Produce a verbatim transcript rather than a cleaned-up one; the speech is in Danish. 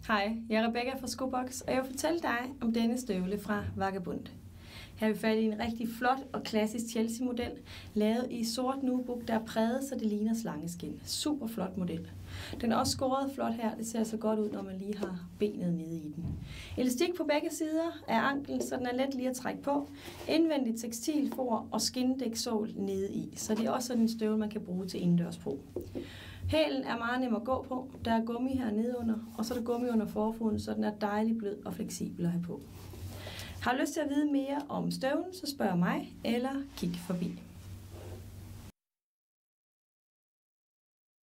Hej, jeg er Rebecca fra Skobox, og jeg vil fortælle dig om denne støvle fra Vagabund. Her har vi fat i en rigtig flot og klassisk Chelsea-model, lavet i sort nubuck, der er præget, så det ligner slangeskin. Super flot model. Den er også skåret flot her, det ser så godt ud, når man lige har benet nede i den. Elastik på begge sider af anklen, så den er let lige at trække på. Indvendigt tekstilfor og skindæksål nede i, så det er også sådan en støvle, man kan bruge til indendørsbrug. Hælen er meget nem at gå på. Der er gummi her nedenunder, og så er der gummi under forfoden, så den er dejlig blød og fleksibel at have på. Har du lyst til at vide mere om støvlen, så spørg mig eller kig forbi.